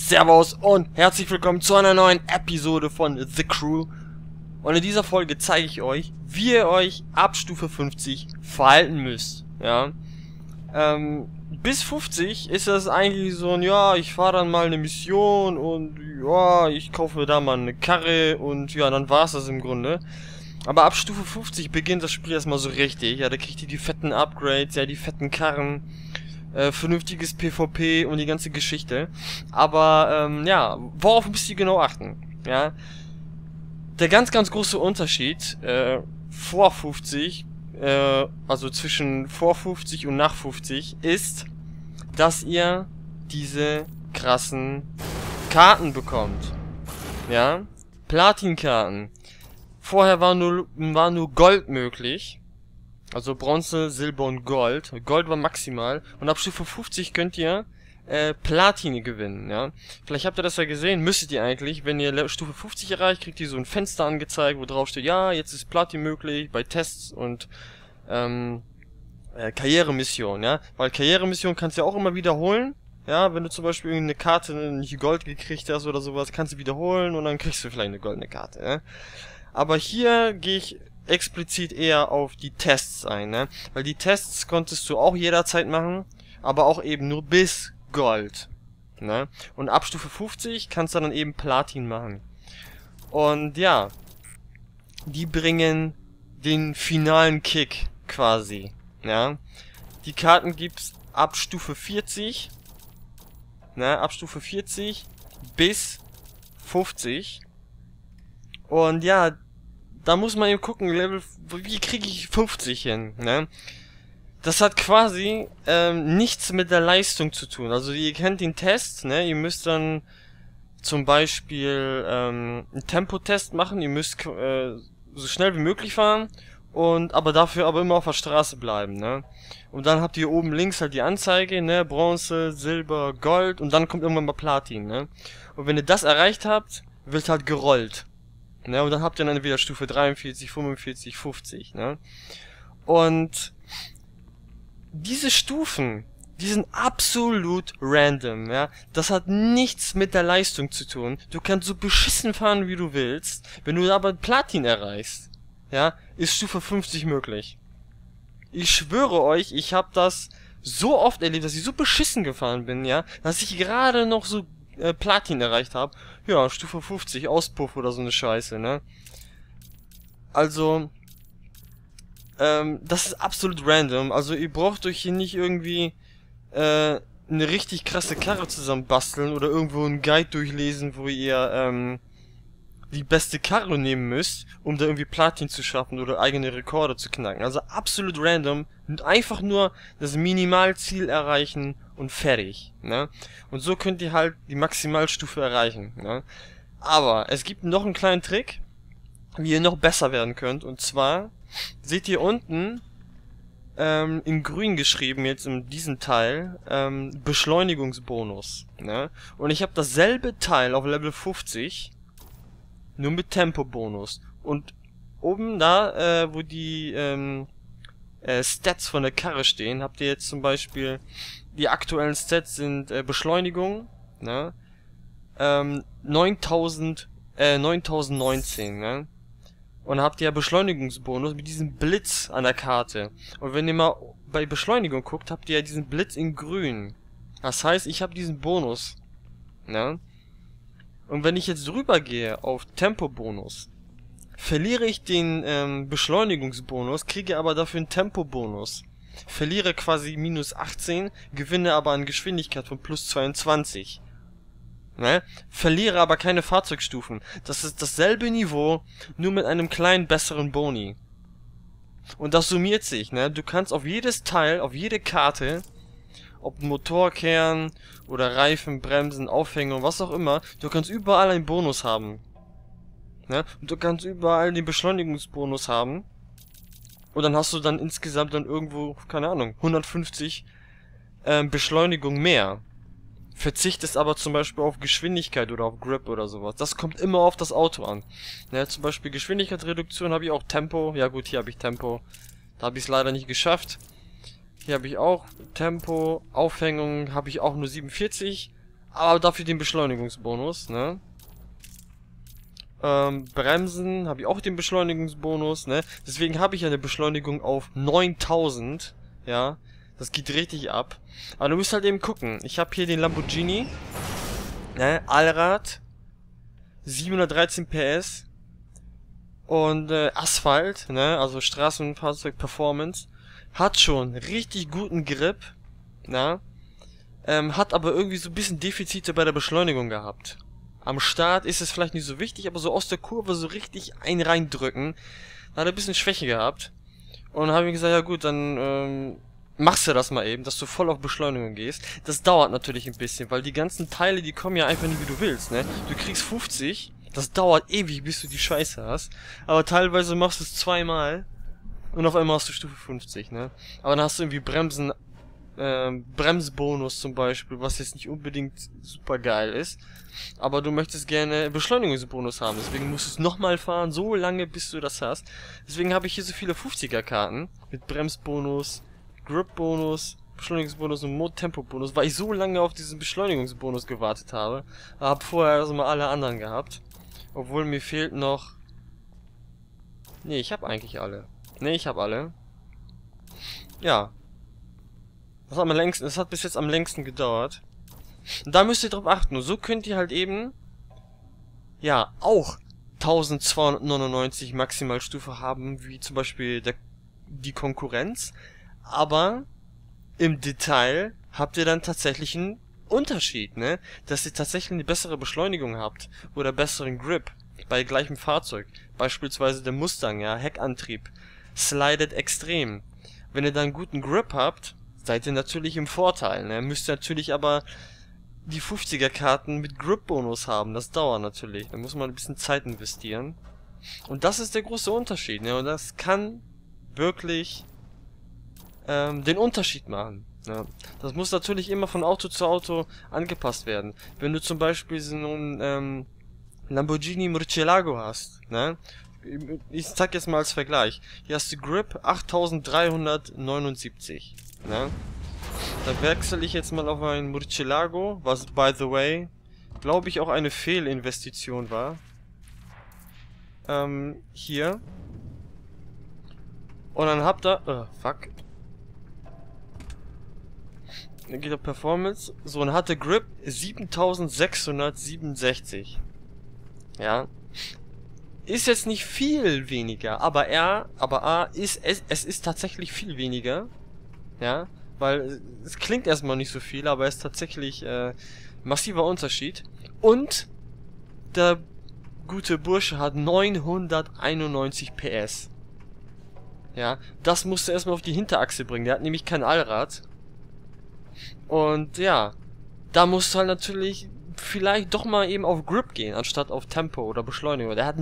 Servus und herzlich willkommen zu einer neuen Episode von The Crew. Und in dieser Folge zeige ich euch, wie ihr euch ab Stufe 50 verhalten müsst. Ja. Bis 50 ist das eigentlich so ein, ja, ich fahre dann mal eine Mission und ja, ich kaufe da mal eine Karre und ja, dann war's das im Grunde. Aber ab Stufe 50 beginnt das Spiel erstmal so richtig. Ja, da kriegt ihr die fetten Upgrades, ja, die fetten Karren. Vernünftiges PvP und die ganze Geschichte. Aber, ja, worauf müsst ihr genau achten? Ja, der ganz große Unterschied, vor 50, also zwischen vor 50 und nach 50, ist, dass ihr diese krassen Karten bekommt. Ja, Platinkarten. Vorher war nur Gold möglich. Also Bronze, Silber und Gold. Gold war maximal. Und ab Stufe 50 könnt ihr Platine gewinnen, ja. Vielleicht habt ihr das ja gesehen, müsstet ihr eigentlich. Wenn ihr Stufe 50 erreicht, kriegt ihr so ein Fenster angezeigt, wo drauf steht, ja, jetzt ist Platin möglich bei Tests und Karrieremission, ja. Weil Karrieremission kannst du ja auch immer wiederholen. Ja, wenn du zum Beispiel irgendeine Karte nicht Gold gekriegt hast oder sowas, kannst du wiederholen und dann kriegst du vielleicht eine goldene Karte, ja. Aber hier gehe ich explizit eher auf die Tests ein, ne? Weil die Tests konntest du auch jederzeit machen, aber auch eben nur bis Gold, ne? Und ab Stufe 50 kannst du dann eben Platin machen. Und ja, die bringen den finalen Kick quasi, ja? Die Karten gibt's ab Stufe 40, ne? Ab Stufe 40 bis 50. Und ja, da muss man eben gucken, wie kriege ich 50 hin, ne? Das hat quasi nichts mit der Leistung zu tun. Also ihr kennt den Test, ne? Ihr müsst dann zum Beispiel einen Tempotest machen. Ihr müsst so schnell wie möglich fahren und aber dafür immer auf der Straße bleiben, ne? Und dann habt ihr oben links halt die Anzeige, ne? Bronze, Silber, Gold und dann kommt irgendwann mal Platin, ne? Und wenn ihr das erreicht habt, wird halt gerollt. Ne, und dann habt ihr dann entweder Stufe 43, 45, 50, ne? Und diese Stufen, die sind absolut random, ja? Das hat nichts mit der Leistung zu tun. Du kannst so beschissen fahren, wie du willst. Wenn du aber Platin erreichst, ja, ist Stufe 50 möglich. Ich schwöre euch, ich habe das so oft erlebt, dass ich so beschissen gefahren bin, ja, dass ich gerade noch so Platin erreicht habe. Ja, Stufe 50, Auspuff oder so eine Scheiße, ne? Also, das ist absolut random. Also, ihr braucht euch hier nicht irgendwie eine richtig krasse Karre zusammen basteln oder irgendwo einen Guide durchlesen, wo ihr die beste Karre nehmen müsst, um da irgendwie Platin zu schaffen oder eigene Rekorde zu knacken. Also absolut random und einfach nur das Minimalziel erreichen und fertig, ne? Und so könnt ihr halt die Maximalstufe erreichen, ne? Aber es gibt noch einen kleinen Trick, wie ihr noch besser werden könnt. Und zwar seht ihr unten in grün geschrieben, jetzt in diesem Teil, Beschleunigungsbonus, ne? Und ich habe dasselbe Teil auf Level 50, nur mit Tempo-Bonus. Und oben da, wo die Stats von der Karre stehen, habt ihr jetzt zum Beispiel, die aktuellen Stats sind Beschleunigung, ne? 9019, ne? Und habt ihr ja Beschleunigungsbonus mit diesem Blitz an der Karte. Und wenn ihr mal bei Beschleunigung guckt, habt ihr ja diesen Blitz in grün. Das heißt, ich habe diesen Bonus, ne? Und wenn ich jetzt drüber gehe auf Tempo-Bonus, verliere ich den Beschleunigungsbonus, kriege aber dafür einen Tempo-Bonus. Verliere quasi minus 18, gewinne aber an Geschwindigkeit von plus 22. Ne? Verliere aber keine Fahrzeugstufen. Das ist dasselbe Niveau, nur mit einem kleinen besseren Boni. Und das summiert sich, ne? Du kannst auf jedes Teil, auf jede Karte, ob Motorkern oder Reifen, Bremsen, Aufhängung, was auch immer, du kannst überall einen Bonus haben. Ne? Und du kannst überall den Beschleunigungsbonus haben. Und dann hast du dann insgesamt dann irgendwo, keine Ahnung, 150 Beschleunigung mehr. Verzichtest aber zum Beispiel auf Geschwindigkeit oder auf Grip oder sowas. Das kommt immer auf das Auto an. Ne? Zum Beispiel Geschwindigkeitsreduktion habe ich auch Tempo. Ja gut, hier habe ich Tempo. Da habe ich es leider nicht geschafft. Hier habe ich auch Tempo, Aufhängung habe ich auch nur 47. aber dafür den Beschleunigungsbonus, ne? Bremsen habe ich auch den Beschleunigungsbonus, ne? Deswegen habe ich eine Beschleunigung auf 9000, ja? Das geht richtig ab. Aber du musst halt eben gucken. Ich habe hier den Lamborghini, ne? Allrad, 713 PS und Asphalt, ne? Also Straßenfahrzeug Performance, hat schon richtig guten Grip, ne? Hat aber irgendwie so ein bisschen Defizite bei der Beschleunigung gehabt. Am Start ist es vielleicht nicht so wichtig, aber so aus der Kurve so richtig einen reindrücken, da hat er ein bisschen Schwäche gehabt. Und dann habe ich gesagt, ja gut, dann machst du das mal eben, dass du voll auf Beschleunigung gehst. Das dauert natürlich ein bisschen, weil die ganzen Teile, die kommen ja einfach nicht, wie du willst, ne? Du kriegst 50, das dauert ewig, bis du die Scheiße hast. Aber teilweise machst du es zweimal und auf einmal hast du Stufe 50, ne? Aber dann hast du irgendwie Bremsbonus zum Beispiel, was jetzt nicht unbedingt super geil ist. Aber du möchtest gerne Beschleunigungsbonus haben, deswegen musst du es nochmal fahren, so lange bis du das hast. Deswegen habe ich hier so viele 50er-Karten mit Bremsbonus, Grip-Bonus, Beschleunigungsbonus und Tempo-Bonus, weil ich so lange auf diesen Beschleunigungsbonus gewartet habe. Habe vorher also mal alle anderen gehabt. Obwohl mir fehlt noch... Nee, ich habe eigentlich alle. Nee, ich habe alle. Ja. Das hat bis jetzt am längsten gedauert. Und da müsst ihr drauf achten. Und so könnt ihr halt eben, ja, auch 1299 Maximalstufe haben, wie zum Beispiel die Konkurrenz. Aber im Detail habt ihr dann tatsächlich einen Unterschied, ne? Dass ihr tatsächlich eine bessere Beschleunigung habt. Oder besseren Grip. Bei gleichem Fahrzeug. Beispielsweise der Mustang, ja, Heckantrieb. Slidet extrem. Wenn ihr dann einen guten Grip habt, seid ihr natürlich im Vorteil, ne? Müsst ihr natürlich aber die 50er-Karten mit Grip-Bonus haben. Das dauert natürlich. Da muss man ein bisschen Zeit investieren. Und das ist der große Unterschied, ne? Und das kann wirklich den Unterschied machen. Ja. Das muss natürlich immer von Auto zu Auto angepasst werden. Wenn du zum Beispiel so einen Lamborghini Murcielago hast, ne? Ich zeig jetzt mal als Vergleich. Hier hast du Grip 8379, ne? Da wechsle ich jetzt mal auf einen Murcielago, was by the way, glaube ich, auch eine Fehlinvestition war. Hier. Und dann habt ihr... fuck. Dann geht auf Performance. So, und hatte Grip 7667. Ja. Ist jetzt nicht viel weniger, aber es ist tatsächlich viel weniger. Ja. Weil es klingt erstmal nicht so viel, aber es ist tatsächlich massiver Unterschied. Und der gute Bursche hat 991 PS. Ja, das musst du erstmal auf die Hinterachse bringen. Der hat nämlich kein Allrad. Und ja, da musst du halt natürlich vielleicht doch mal eben auf Grip gehen, anstatt auf Tempo oder Beschleunigung. Der hat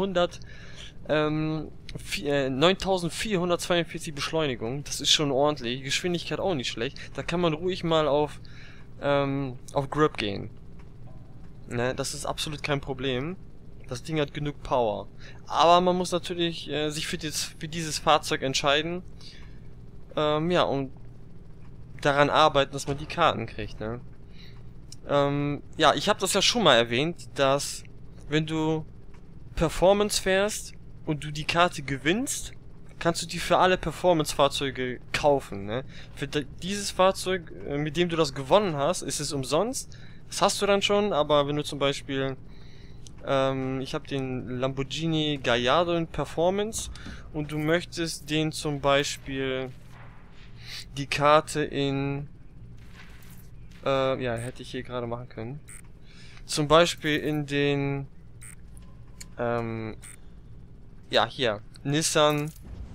9442 Beschleunigung. Das ist schon ordentlich. Geschwindigkeit auch nicht schlecht. Da kann man ruhig mal auf Grip gehen. Ne, das ist absolut kein Problem. Das Ding hat genug Power. Aber man muss natürlich sich für dieses Fahrzeug entscheiden. Ja, und daran arbeiten, dass man die Karten kriegt, ne? Ja, ich habe das ja schon mal erwähnt, dass wenn du Performance fährst und du die Karte gewinnst, kannst du die für alle Performance-Fahrzeuge kaufen, ne? Für dieses Fahrzeug, mit dem du das gewonnen hast, ist es umsonst. Das hast du dann schon, aber wenn du zum Beispiel ich habe den Lamborghini Gallardo in Performance und du möchtest den zum Beispiel die Karte in ja, hätte ich hier gerade machen können. Zum Beispiel in den ja, hier Nissan.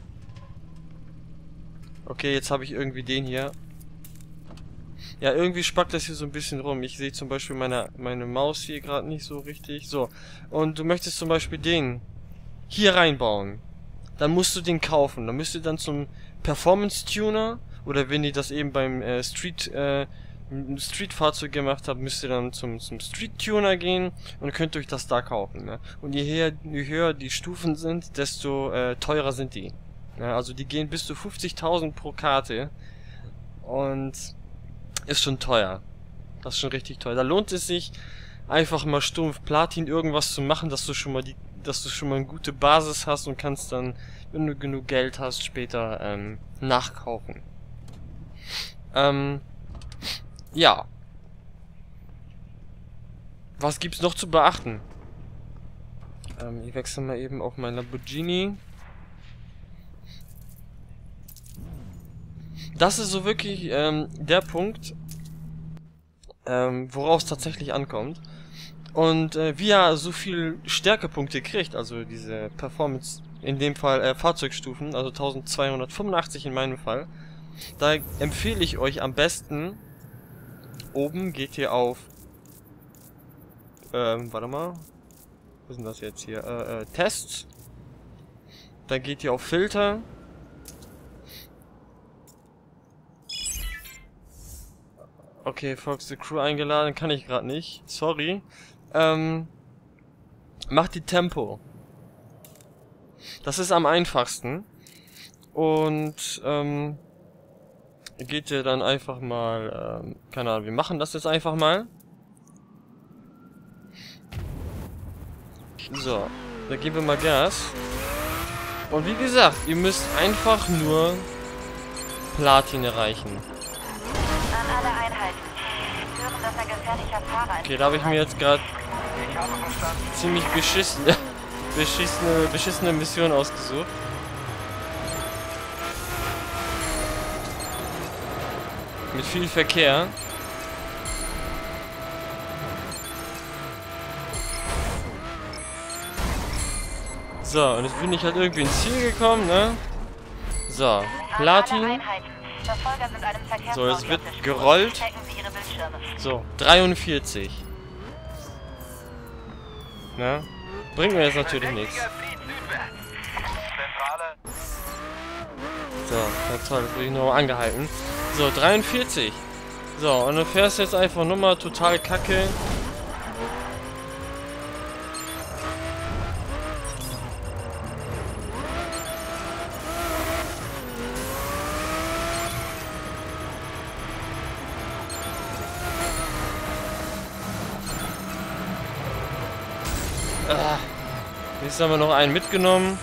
Okay, jetzt habe ich irgendwie den hier. Ja, irgendwie spackt das hier so ein bisschen rum. Ich sehe zum Beispiel meine Maus hier gerade nicht so richtig. So, und du möchtest zum Beispiel den hier reinbauen. Dann musst du den kaufen. Dann müsst ihr dann zum Performance Tuner, oder wenn ihr das eben beim Street-Fahrzeug gemacht habt, müsst ihr dann zum Street Tuner gehen und könnt euch das da kaufen. Ne? Und je höher die Stufen sind, desto teurer sind die. Ja, also die gehen bis zu 50.000 pro Karte. Und ist schon teuer. Das ist schon richtig toll. Da lohnt es sich, einfach mal stumpf Platin irgendwas zu machen, dass du schon mal eine gute Basis hast und kannst dann, wenn du genug Geld hast, später nachkaufen. Ja. Was gibt's noch zu beachten? Ich wechsle mal eben auf mein Lamborghini. Das ist so wirklich der Punkt, worauf es tatsächlich ankommt. Und wie er so viel Stärkepunkte kriegt, also diese Performance, in dem Fall Fahrzeugstufen, also 1285 in meinem Fall, da empfehle ich euch am besten, oben geht ihr auf, warte mal, was ist denn das jetzt hier, Tests, dann geht ihr auf Filter, okay, Fox the Crew eingeladen, kann ich gerade nicht, sorry, macht die Tempo, das ist am einfachsten, und, geht ihr dann einfach mal, keine Ahnung, wir machen das jetzt einfach mal. So, dann geben wir mal Gas. Und wie gesagt, ihr müsst einfach nur Platin erreichen. An alle Einheiten. Hören, dass ein gefährlicher Fahrer Okay, da habe ich mir jetzt gerade ziemlich beschissene Mission ausgesucht. Mit viel Verkehr. So, und jetzt bin ich halt irgendwie ins Ziel gekommen, ne? So, Platin. So, jetzt wird gerollt. So, 43. Ne? Bringt mir jetzt natürlich nichts. So, ja toll, das wurde ich noch angehalten. So, 43. So, und du fährst jetzt einfach nur mal total kacke. Jetzt haben wir noch einen mitgenommen.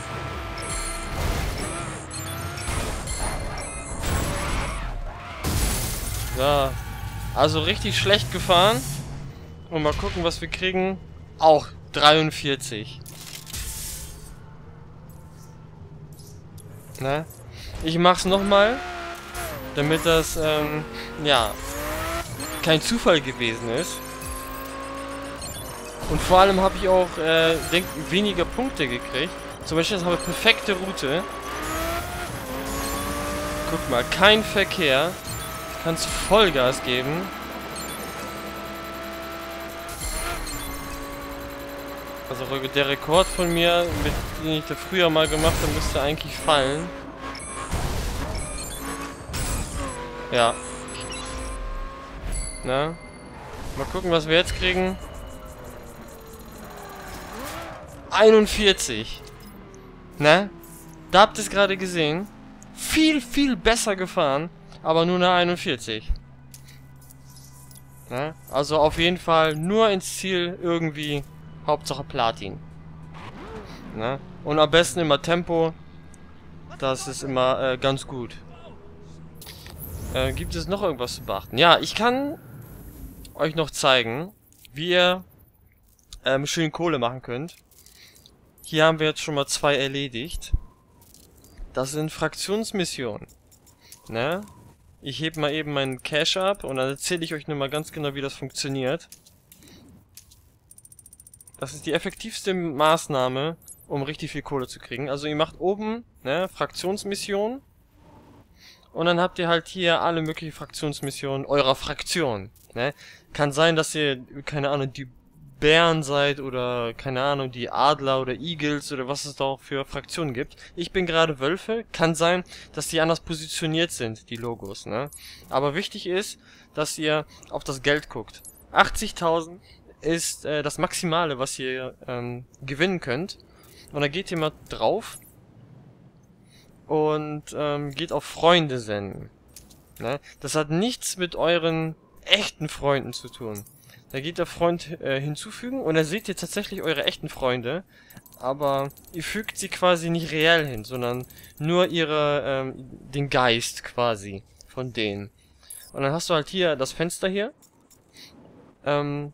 Ja, also richtig schlecht gefahren. Und mal gucken, was wir kriegen. Auch 43. Ne? Ich mach's nochmal, damit das, ja, kein Zufall gewesen ist. Und vor allem habe ich auch, weniger Punkte gekriegt. Zum Beispiel habe ich perfekte Route. Guck mal, kein Verkehr. Kannst Vollgas geben. Also der Rekord von mir, den ich da früher mal gemacht habe, müsste eigentlich fallen. Ja. Na? Mal gucken, was wir jetzt kriegen. 41. Ne? Da habt ihr es gerade gesehen. Viel, viel besser gefahren. Aber nur eine 41. Ne? Also auf jeden Fall nur ins Ziel irgendwie. Hauptsache Platin. Ne? Und am besten immer Tempo. Das ist immer ganz gut. Gibt es noch irgendwas zu beachten? Ja, ich kann euch noch zeigen, wie ihr schön Kohle machen könnt. Hier haben wir jetzt schon mal 2 erledigt. Das sind Fraktionsmissionen. Ne? Ich hebe mal eben meinen Cash ab und dann erzähle ich euch nur mal ganz genau, wie das funktioniert. Das ist die effektivste Maßnahme, um richtig viel Kohle zu kriegen. Also ihr macht oben, ne, Fraktionsmissionen. Und dann habt ihr halt hier alle möglichen Fraktionsmissionen eurer Fraktion. Ne? Kann sein, dass ihr, keine Ahnung, die Bären seid oder, keine Ahnung, die Adler oder Eagles oder was es da auch für Fraktionen gibt. Ich bin gerade Wölfe. Kann sein, dass die anders positioniert sind, die Logos, ne? Aber wichtig ist, dass ihr auf das Geld guckt. 80.000 ist das Maximale, was ihr gewinnen könnt. Und da geht ihr mal drauf und geht auf Freunde senden. Ne? Das hat nichts mit euren echten Freunden zu tun. Da geht der Freund hinzufügen und da seht ihr tatsächlich eure echten Freunde, aber ihr fügt sie quasi nicht reell hin, sondern nur den Geist quasi von denen. Und dann hast du halt hier das Fenster hier. Wenn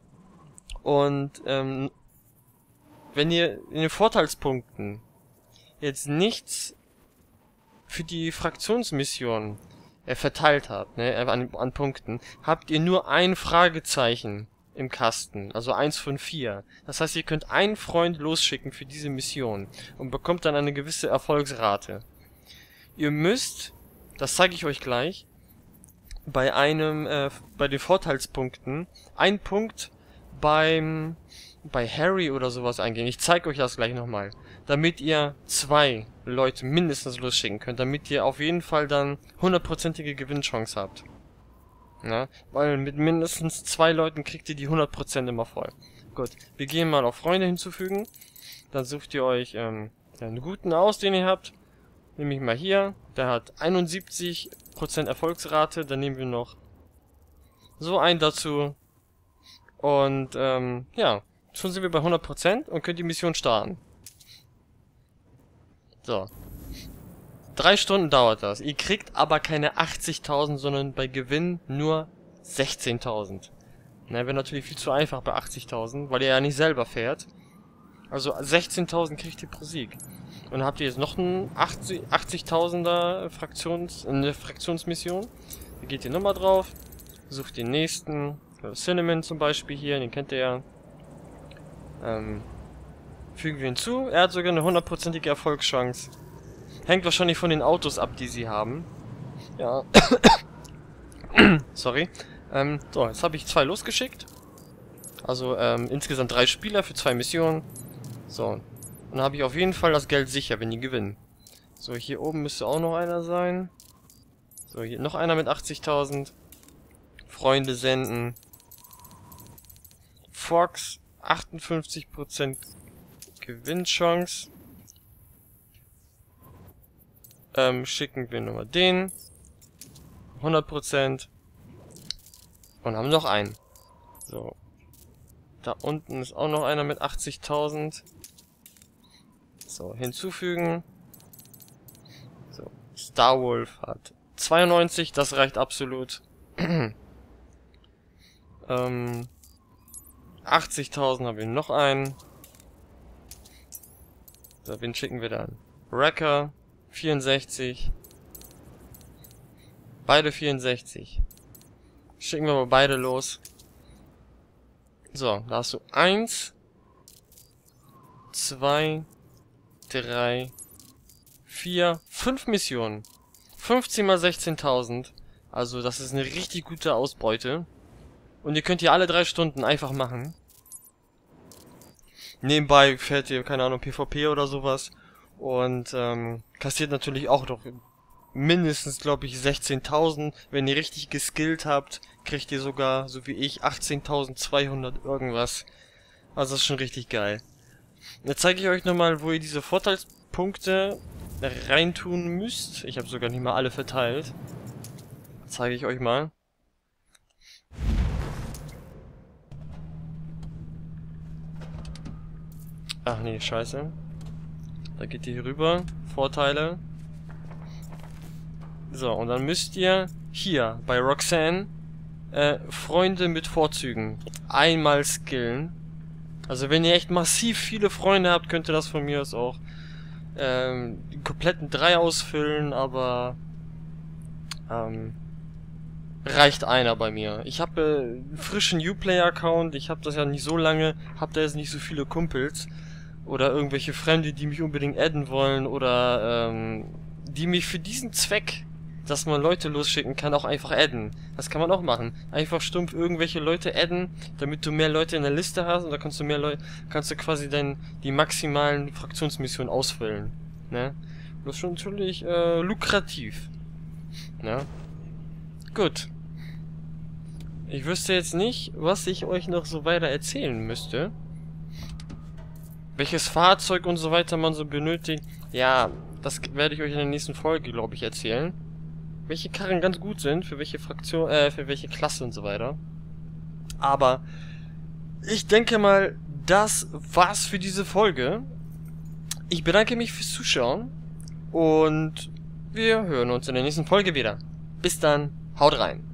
ihr in den Vorteilspunkten jetzt nichts für die Fraktionsmission verteilt habt, ne, an Punkten, habt ihr nur ein Fragezeichen im Kasten, also 1 von 4. Das heißt, ihr könnt einen Freund losschicken für diese Mission und bekommt dann eine gewisse Erfolgsrate. Ihr müsst, das zeige ich euch gleich, bei den Vorteilspunkten einen Punkt bei Harry oder sowas eingehen. Ich zeige euch das gleich nochmal. Damit ihr 2 Leute mindestens losschicken könnt, damit ihr auf jeden Fall dann 100%ige Gewinnchance habt. Ja, weil mit mindestens 2 Leuten kriegt ihr die 100% immer voll. Gut, wir gehen mal auf Freunde hinzufügen. Dann sucht ihr euch einen guten aus, den ihr habt. Nehme ich mal hier. Der hat 71% Erfolgsrate. Dann nehmen wir noch so einen dazu. Und ja, schon sind wir bei 100% und könnt die Mission starten. So. 3 Stunden dauert das. Ihr kriegt aber keine 80.000, sondern bei Gewinn nur 16.000. Na, wäre natürlich viel zu einfach bei 80.000, weil ihr ja nicht selber fährt. Also 16.000 kriegt ihr pro Sieg. Und dann habt ihr jetzt noch einen 80.000er Fraktionsmission. Da geht ihr nochmal drauf. Sucht den nächsten. Cinnamon zum Beispiel hier, den kennt ihr ja. Fügen wir hinzu. Er hat sogar eine 100%ige Erfolgschance. Hängt wahrscheinlich von den Autos ab, die sie haben. Ja. Sorry. So, jetzt habe ich 2 losgeschickt. Also insgesamt 3 Spieler für 2 Missionen. So. Und dann habe ich auf jeden Fall das Geld sicher, wenn die gewinnen. So, hier oben müsste auch noch einer sein. So, hier noch einer mit 80.000. Freunde senden. Fox, 58% Gewinnchance. Schicken wir nochmal den. 100%. Und haben noch einen. So. Da unten ist auch noch einer mit 80.000. So, hinzufügen. So, Starwolf hat 92, das reicht absolut. 80.000 haben wir noch einen. So, wen schicken wir dann? Wrecker, 64. Beide 64. Schicken wir mal beide los. So, da hast du 1, 2, 3, 4, 5 Missionen. 15 mal 16.000. Also das ist eine richtig gute Ausbeute. Und ihr könnt hier alle 3 Stunden einfach machen. Nebenbei fährt ihr, keine Ahnung, PvP oder sowas. Und kassiert natürlich auch noch mindestens, glaube ich, 16.000. Wenn ihr richtig geskillt habt, kriegt ihr sogar, so wie ich, 18.200 irgendwas. Also das ist schon richtig geil. Jetzt zeige ich euch nochmal, wo ihr diese Vorteilspunkte reintun müsst. Ich habe sogar nicht mal alle verteilt. Zeige ich euch mal. Ach nee, scheiße. Da geht ihr hier rüber. Vorteile. So, und dann müsst ihr hier bei Roxanne Freunde mit Vorzügen einmal skillen. Also wenn ihr echt massiv viele Freunde habt, könnt ihr das von mir aus auch die kompletten 3 ausfüllen, aber reicht einer bei mir. Ich habe einen frischen Uplayer-Account, ich habe das ja nicht so lange, habe da jetzt nicht so viele Kumpels oder irgendwelche Fremde, die mich unbedingt adden wollen oder die mich für diesen Zweck, dass man Leute losschicken kann, auch einfach adden. Das kann man auch machen. Einfach stumpf irgendwelche Leute adden, damit du mehr Leute in der Liste hast und da kannst du quasi die maximalen Fraktionsmissionen ausfüllen. Ne? Das ist schon natürlich lukrativ. Ne? Gut. Ich wüsste jetzt nicht, was ich euch noch so weiter erzählen müsste. Welches Fahrzeug und so weiter man so benötigt. Ja, das werde ich euch in der nächsten Folge, glaube ich, erzählen. welche Karren ganz gut sind, für welche Fraktion, für welche Klasse und so weiter. Aber ich denke mal, das war's für diese Folge. Ich bedanke mich fürs Zuschauen und wir hören uns in der nächsten Folge wieder. Bis dann, haut rein.